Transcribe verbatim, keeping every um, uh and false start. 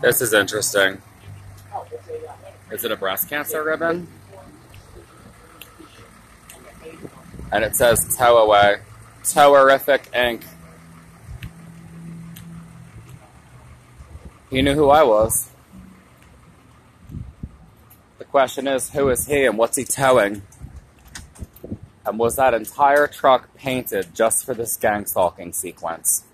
This is interesting. Is it a breast cancer ribbon? And it says tow away. Towerific Incorporated. He knew who I was. The question is, who is he and what's he towing? And was that entire truck painted just for this gang stalking sequence?